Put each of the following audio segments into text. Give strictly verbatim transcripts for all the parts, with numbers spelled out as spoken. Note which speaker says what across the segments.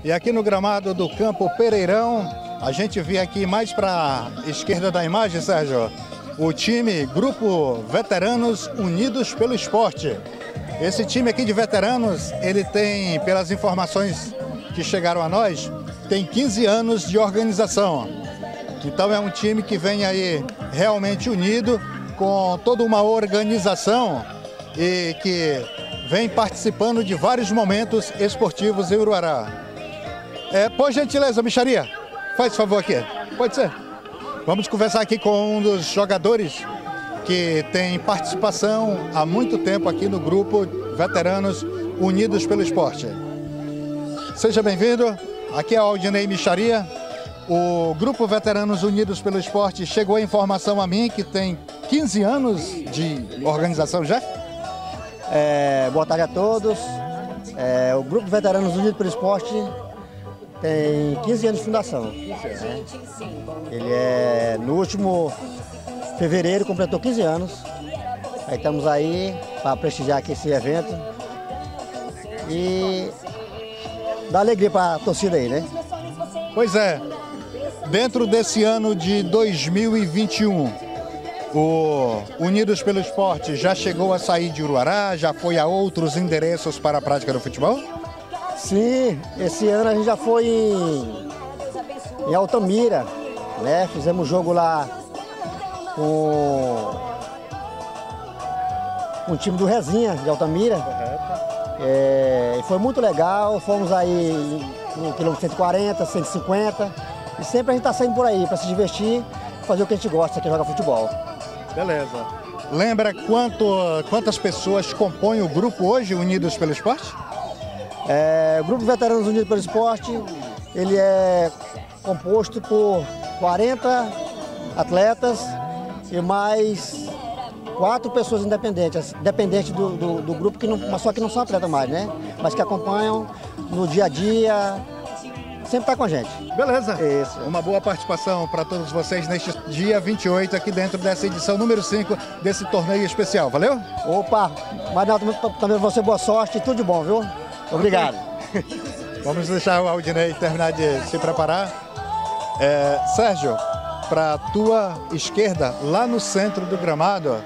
Speaker 1: E aqui no gramado do Campo Pereirão, a gente vê aqui mais para a esquerda da imagem, Sérgio, o time Grupo Veteranos Unidos pelo Esporte. Esse time aqui de veteranos, ele tem, pelas informações que chegaram a nós, tem quinze anos de organização. Então é um time que vem aí realmente unido, com toda uma organização e que vem participando de vários momentos esportivos em Uruará. É, por gentileza, Micharia, faz favor aqui. Pode ser. Vamos conversar aqui com um dos jogadores que tem participação há muito tempo aqui no grupo Veteranos Unidos pelo Esporte. Seja bem-vindo. Aqui é o Aldinei Micharia. O Grupo Veteranos Unidos pelo Esporte chegou a informação a mim que tem quinze anos de organização já?
Speaker 2: É, boa tarde a todos. É, o Grupo Veteranos Unidos pelo Esporte tem quinze anos de fundação. Né? Ele é, no último fevereiro, completou quinze anos. Aí estamos aí para prestigiar aqui esse evento e dar alegria para a torcida aí, né?
Speaker 1: Pois é. Dentro desse ano de dois mil e vinte e um, o Unidos pelo Esporte já chegou a sair de Uruará, já foi a outros endereços para a prática do futebol?
Speaker 2: Sim, esse ano a gente já foi em, em Altamira, né? Fizemos jogo lá com, com o time do Rezinha de Altamira. É, foi muito legal, fomos aí no quilômetro cento e quarenta, cento e cinquenta. E sempre a gente está saindo por aí para se divertir, fazer o que a gente gosta, que é jogar futebol.
Speaker 1: Beleza. Lembra quanto, quantas pessoas compõem o grupo hoje, Unidos pelo Esporte?
Speaker 2: É, o Grupo Veteranos Unidos pelo Esporte, ele é composto por quarenta atletas e mais quatro pessoas independentes, dependentes do, do, do grupo, que não, mas só que não são atletas mais, né? Mas que acompanham no dia a dia, sempre está com a gente.
Speaker 1: Beleza.
Speaker 2: Isso.
Speaker 1: Uma boa participação para todos vocês neste dia vinte e oito, aqui dentro dessa edição número cinco desse torneio especial. Valeu?
Speaker 2: Opa, mas não, também você boa sorte e tudo de bom, viu? Obrigado.
Speaker 1: Vamos deixar o Aldinei terminar de se preparar. É, Sérgio, para a tua esquerda, lá no centro do gramado,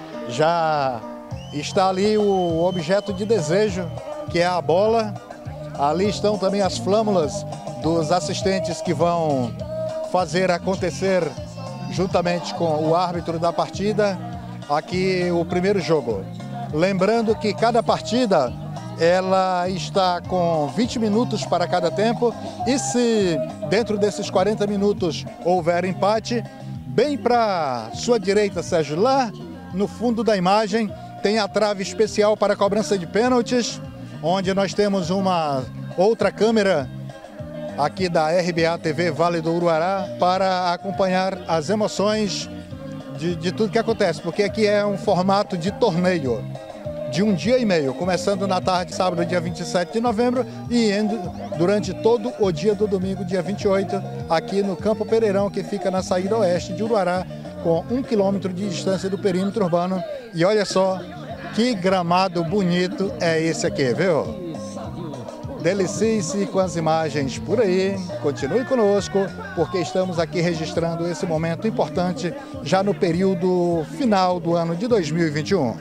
Speaker 1: já está ali o objeto de desejo, que é a bola. Ali estão também as flâmulas dos assistentes que vão fazer acontecer, juntamente com o árbitro da partida, aqui o primeiro jogo. Lembrando que cada partida ela está com vinte minutos para cada tempo e se dentro desses quarenta minutos houver empate, bem para sua direita, Sérgio, lá no fundo da imagem tem a trave especial para a cobrança de pênaltis, onde nós temos uma outra câmera aqui da R B A T V Vale do Uruará para acompanhar as emoções de, de tudo que acontece, porque aqui é um formato de torneio de um dia e meio, começando na tarde, sábado, dia vinte e sete de novembro, e indo durante todo o dia do domingo, dia vinte e oito, aqui no Campo Pereirão, que fica na saída oeste de Uruará, com um quilômetro de distância do perímetro urbano. E olha só que gramado bonito é esse aqui, viu? Delicie-se com as imagens por aí, continue conosco, porque estamos aqui registrando esse momento importante já no período final do ano de dois mil e vinte e um.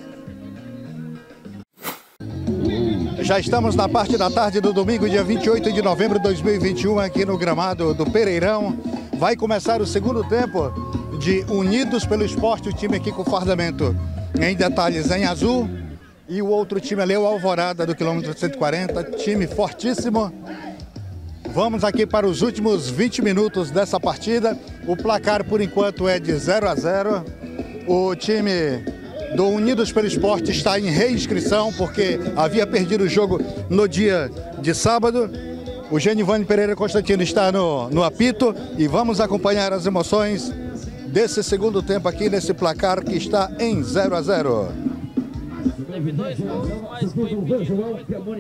Speaker 1: Já estamos na parte da tarde do domingo, dia vinte e oito de novembro de dois mil e vinte e um, aqui no gramado do Pereirão. Vai começar o segundo tempo de Unidos pelo Esporte, o time aqui com fardamento em detalhes em azul. E o outro time ali é o Alvorada, do quilômetro cento e quarenta, time fortíssimo. Vamos aqui para os últimos vinte minutos dessa partida. O placar, por enquanto, é de zero a zero. O time do Unidos pelo Esporte está em reinscrição, porque havia perdido o jogo no dia de sábado. O Genivane Pereira Constantino está no, no apito e vamos acompanhar as emoções desse segundo tempo aqui nesse placar que está em zero a zero.
Speaker 3: Teve dois gols, mas foi impedido.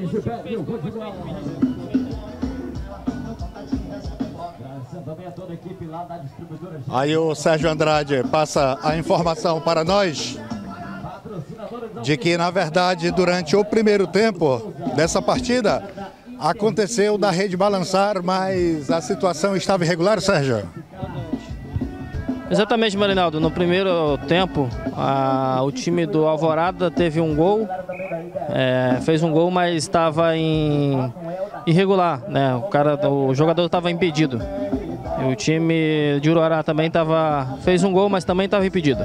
Speaker 1: Aí o Sérgio Andrade passa a informação para nós de que, na verdade, durante o primeiro tempo dessa partida, Aconteceu da rede balançar, mas a situação estava irregular, Sérgio?
Speaker 3: Exatamente, Marinaldo. No primeiro tempo, a, o time do Alvorada teve um gol, é, fez um gol, mas estava em irregular, né? O cara, o jogador estava impedido. E o time de Uruará também tava, fez um gol, mas também estava impedido.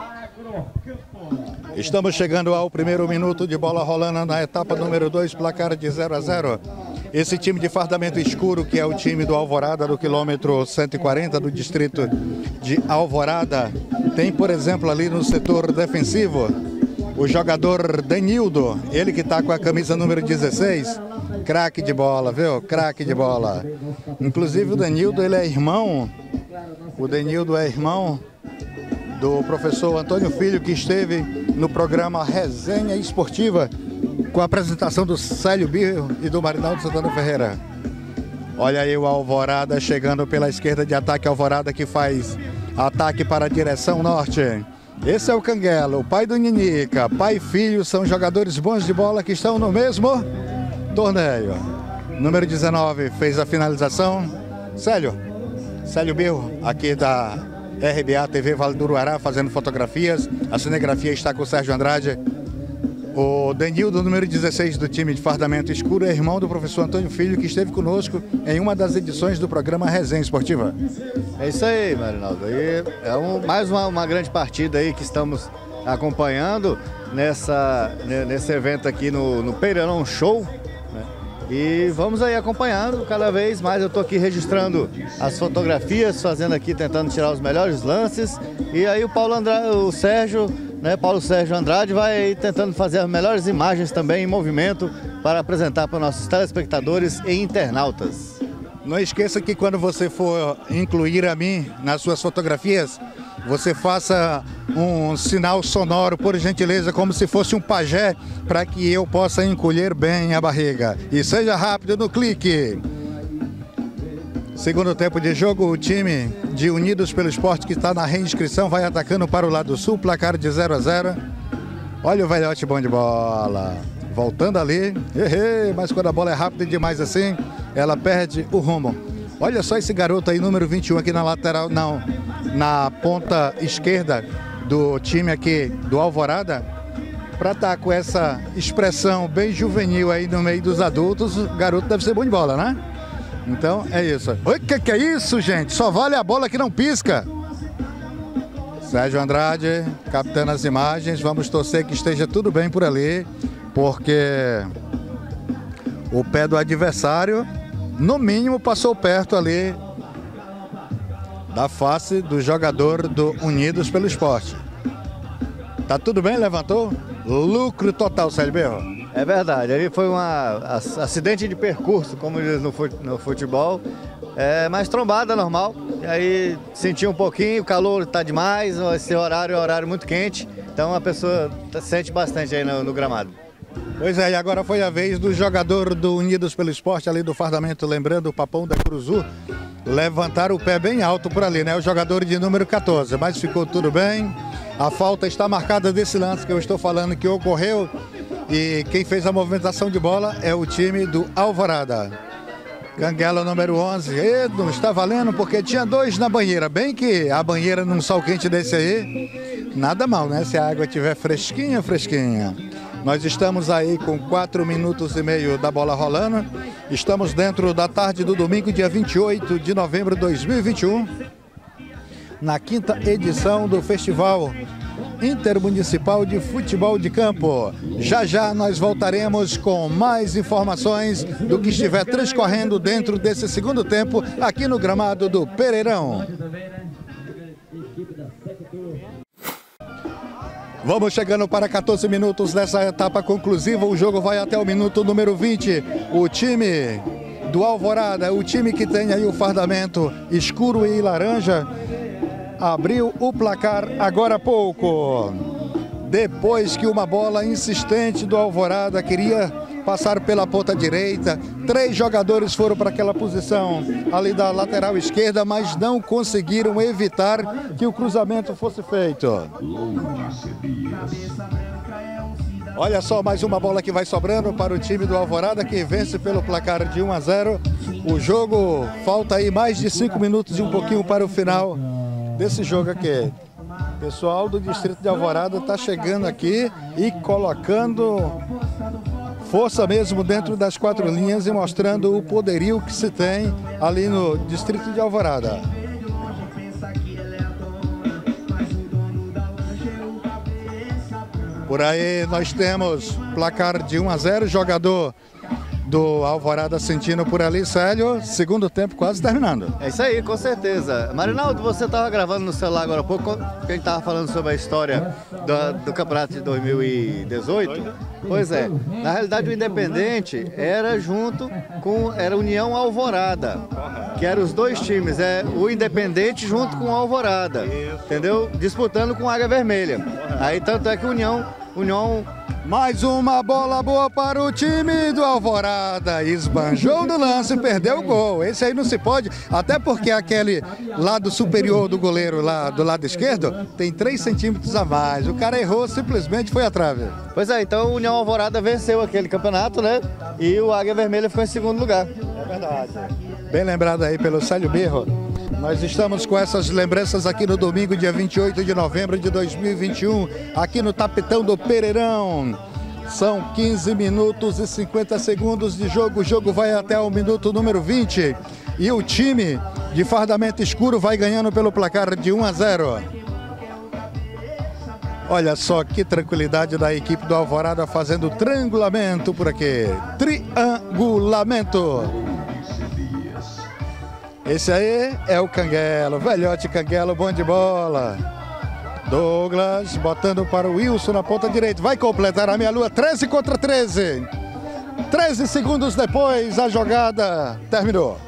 Speaker 1: Estamos chegando ao primeiro minuto de bola rolando na etapa número dois, placar de zero a zero. Esse time de fardamento escuro, que é o time do Alvorada, do quilômetro cento e quarenta do distrito de Alvorada, tem, por exemplo, ali no setor defensivo, o jogador Denildo, ele que está com a camisa número dezesseis, craque de bola, viu? Craque de bola. Inclusive o Denildo, ele é irmão, o Denildo é irmão do professor Antônio Filho, que esteve no programa Resenha Esportiva, com a apresentação do Célio Birro e do Marinaldo Santana Ferreira. Olha aí o Alvorada chegando pela esquerda de ataque. Alvorada que faz ataque para a direção norte. Esse é o Canguelo, o pai do Ninica. Pai e filho são jogadores bons de bola que estão no mesmo torneio. Número dezenove fez a finalização. Célio, Célio Birro, aqui da R B A T V Vale do Uruará, fazendo fotografias. A cinegrafia está com o Sérgio Andrade. O Denildo, número dezesseis do time de fardamento escuro, é irmão do professor Antônio Filho, que esteve conosco em uma das edições do programa Resenha Esportiva.
Speaker 4: É isso aí, Marinaldo. E é um, mais uma, uma grande partida aí que estamos acompanhando nessa, nesse evento aqui no, no Pereirão Show, né? E vamos aí acompanhando cada vez mais. Eu estou aqui registrando as fotografias, fazendo aqui, tentando tirar os melhores lances. E aí o Paulo Andrade, o Sérgio... Né, Paulo Sérgio Andrade vai tentando fazer as melhores imagens também em movimento para apresentar para nossos telespectadores e internautas.
Speaker 1: Não esqueça que quando você for incluir a mim nas suas fotografias, você faça um sinal sonoro, por gentileza, como se fosse um pajé, para que eu possa encolher bem a barriga. E seja rápido no clique. Segundo tempo de jogo, o time de Unidos pelo Esporte, que está na reinscrição, vai atacando para o lado sul, placar de zero a zero. Olha o velhote bom de bola. Voltando ali, Ehe, mas quando a bola é rápida demais assim, ela perde o rumo. Olha só esse garoto aí, número vinte e um, aqui na lateral, não, na ponta esquerda do time aqui do Alvorada, para estar com essa expressão bem juvenil aí no meio dos adultos. O garoto deve ser bom de bola, né? Então é isso. O que, que é isso, gente? Só vale a bola que não pisca. Sérgio Andrade, captando as imagens. Vamos torcer que esteja tudo bem por ali, porque o pé do adversário, no mínimo, passou perto ali da face do jogador do Unidos pelo Esporte. Tá tudo bem? Levantou? Lucro total, Célio Birro.
Speaker 4: É verdade, ali foi um acidente de percurso, como diz no futebol, é, mas trombada normal, e aí senti um pouquinho, o calor está demais, esse horário é um horário muito quente, então a pessoa sente bastante aí no, no gramado.
Speaker 1: Pois é, e agora foi a vez do jogador do Unidos pelo Esporte, ali do fardamento, lembrando o Papão da Cruzu, levantar o pé bem alto por ali, né? O jogador de número quatorze, mas ficou tudo bem, a falta está marcada desse lance que eu estou falando que ocorreu. E quem fez a movimentação de bola é o time do Alvorada. Canguela número onze. E não está valendo porque tinha dois na banheira. Bem que a banheira num sol quente desse aí, nada mal, né? Se a água estiver fresquinha, fresquinha. Nós estamos aí com quatro minutos e meio da bola rolando. Estamos dentro da tarde do domingo, dia vinte e oito de novembro de dois mil e vinte e um. Na quinta edição do Festival Intermunicipal de Futebol de Campo. Já já nós voltaremos com mais informações do que estiver transcorrendo dentro desse segundo tempo aqui no gramado do Pereirão. Vamos chegando para quatorze minutos dessa etapa conclusiva. O jogo vai até o minuto número vinte. O time do Alvorada, o time que tem aí o fardamento escuro e laranja, abriu o placar agora há pouco, depois que uma bola insistente do Alvorada queria passar pela ponta direita. Três jogadores foram para aquela posição ali da lateral esquerda, mas não conseguiram evitar que o cruzamento fosse feito. Olha só, mais uma bola que vai sobrando para o time do Alvorada, que vence pelo placar de um a zero. O jogo, falta aí mais de cinco minutos e um pouquinho para o final desse jogo aqui. O pessoal do distrito de Alvorada está chegando aqui e colocando força mesmo dentro das quatro linhas e mostrando o poderio que se tem ali no distrito de Alvorada. Por aí nós temos placar de um a zero, jogador do Alvorada sentindo por ali, Célio, segundo tempo quase terminando.
Speaker 4: É isso aí, com certeza. Marinaldo, você estava gravando no celular agora há pouco, que a gente estava falando sobre a história do, do campeonato de dois mil e dezoito. Pois é, na realidade o Independente era junto com, era União Alvorada, que eram os dois times, é o Independente junto com o Alvorada, entendeu? Disputando com a Águia Vermelha. Aí tanto é que União, União
Speaker 1: Mais uma bola boa para o time do Alvorada. Esbanjou no lance, perdeu o gol. Esse aí não se pode, até porque aquele lado superior do goleiro lá do lado esquerdo tem três centímetros a mais. O cara errou, simplesmente foi à trave.
Speaker 4: Pois é, então o União Alvorada venceu aquele campeonato, né? E o Águia Vermelha ficou em segundo lugar.
Speaker 1: É verdade. Bem lembrado aí pelo Célio Birro. Nós estamos com essas lembranças aqui no domingo, dia vinte e oito de novembro de dois mil e vinte e um, aqui no Tapetão do Pereirão. São quinze minutos e cinquenta segundos de jogo. O jogo vai até o minuto número vinte. E o time de fardamento escuro vai ganhando pelo placar de um a zero. Olha só que tranquilidade da equipe do Alvorada fazendo triangulamento por aqui. Triangulamento. Esse aí é o Canguelo, velhote Canguelo, bom de bola. Douglas botando para o Wilson na ponta direita. Vai completar a meia-lua, treze contra treze. treze segundos depois, a jogada terminou.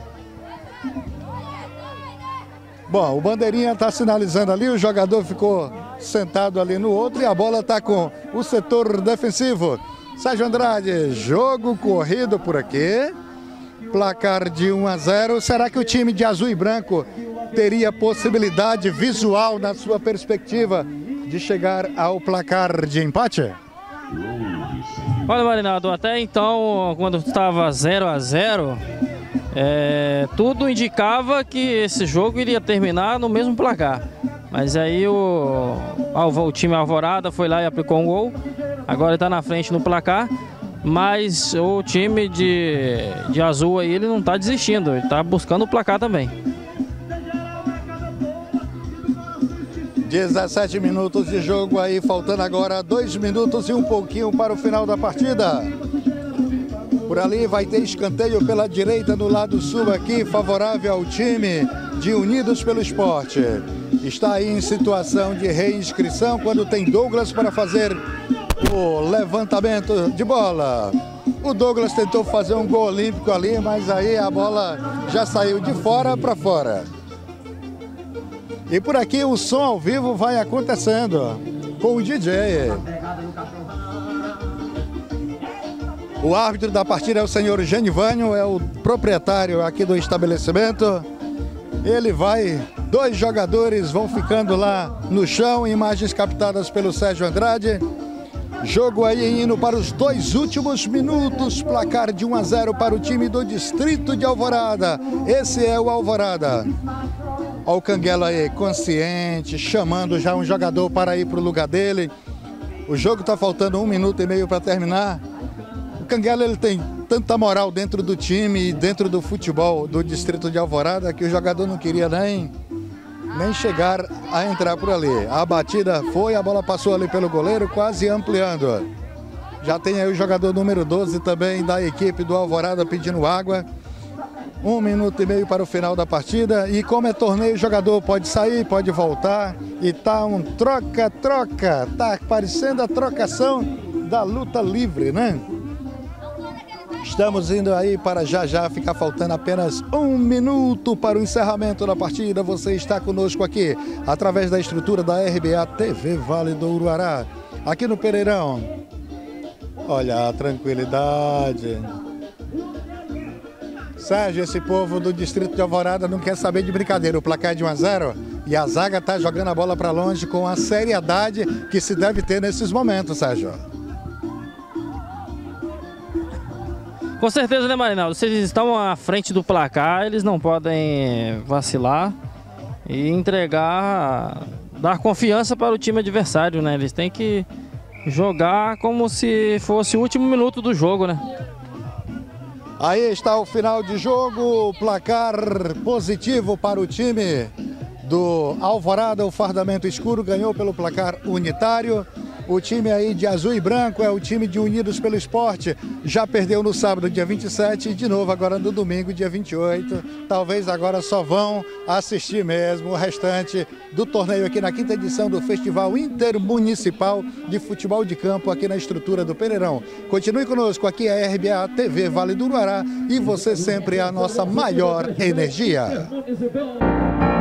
Speaker 1: Bom, o bandeirinha está sinalizando ali, o jogador ficou sentado ali no outro e a bola está com o setor defensivo. Sérgio Andrade, jogo corrido por aqui. Placar de um a zero. Será que o time de azul e branco teria possibilidade visual, na sua perspectiva, de chegar ao placar de empate?
Speaker 3: Olha, Marinaldo, até então, quando estava zero a zero, é, tudo indicava que esse jogo iria terminar no mesmo placar. Mas aí o, o time Alvorada foi lá e aplicou um gol. Agora está na frente no placar. Mas o time de, de azul aí, ele não está desistindo, ele está buscando o placar também.
Speaker 1: dezessete minutos de jogo aí, faltando agora dois minutos e um pouquinho para o final da partida. Por ali vai ter escanteio pela direita no lado sul aqui, favorável ao time de Unidos pelo Esporte. Está aí em situação de reinscrição quando tem Douglas para fazer o levantamento de bola. O Douglas tentou fazer um gol olímpico ali, mas aí a bola já saiu de fora para fora. E por aqui o som ao vivo vai acontecendo com o D J. O árbitro da partida é o senhor Genivânio, é o proprietário aqui do estabelecimento. Ele vai, dois jogadores vão ficando lá no chão, imagens captadas pelo Sérgio Andrade. Jogo aí indo para os dois últimos minutos, placar de um a zero para o time do distrito de Alvorada. Esse é o Alvorada. Olha o Canguelo aí, consciente, chamando já um jogador para ir para o lugar dele. O jogo está faltando um minuto e meio para terminar. O Canguelo, ele tem tanta moral dentro do time e dentro do futebol do distrito de Alvorada que o jogador não queria nem... nem chegar a entrar por ali. A batida foi, a bola passou ali pelo goleiro, quase ampliando. Já tem aí o jogador número doze também da equipe do Alvorada pedindo água. Um minuto e meio para o final da partida. E como é torneio, o jogador pode sair, pode voltar. E tá um troca-troca. Tá parecendo a trocação da luta livre, né? Estamos indo aí para já já, ficar faltando apenas um minuto para o encerramento da partida. Você está conosco aqui, através da estrutura da R B A T V Vale do Uruará, aqui no Pereirão. Olha a tranquilidade. Sérgio, esse povo do distrito de Alvorada não quer saber de brincadeira. O placar é de um a zero e a zaga está jogando a bola para longe com a seriedade que se deve ter nesses momentos, Sérgio.
Speaker 3: Com certeza, né, Marinaldo? Se eles estão à frente do placar, eles não podem vacilar e entregar, dar confiança para o time adversário, né? Eles têm que jogar como se fosse o último minuto do jogo, né?
Speaker 1: Aí está o final de jogo, placar positivo para o time do Alvorada. O Fardamento Escuro ganhou pelo placar unitário. O time aí de azul e branco é o time de Unidos pelo Esporte. Já perdeu no sábado, dia vinte e sete, e de novo agora no domingo, dia vinte e oito. Talvez agora só vão assistir mesmo o restante do torneio aqui na quinta edição do Festival Intermunicipal de Futebol de Campo aqui na estrutura do Pereirão. Continue conosco, aqui é a R B A T V Vale do Uruará e você sempre é a nossa maior energia.